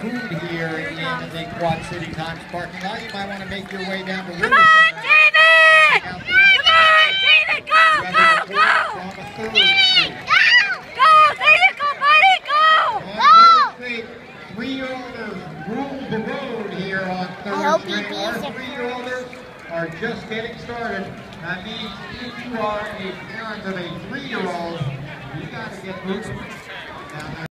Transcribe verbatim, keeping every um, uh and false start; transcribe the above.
food here in the Quad City Times parking lot. You might want to make your way down to Come on, David! Come on, David, go, go, go! Go, go, David, go, buddy, go! Go! Three-year-olders rule the road here on Third Street. Our three-year-olders are just getting started. That means if you are a parent of a three-year-old, you got to get moving down there.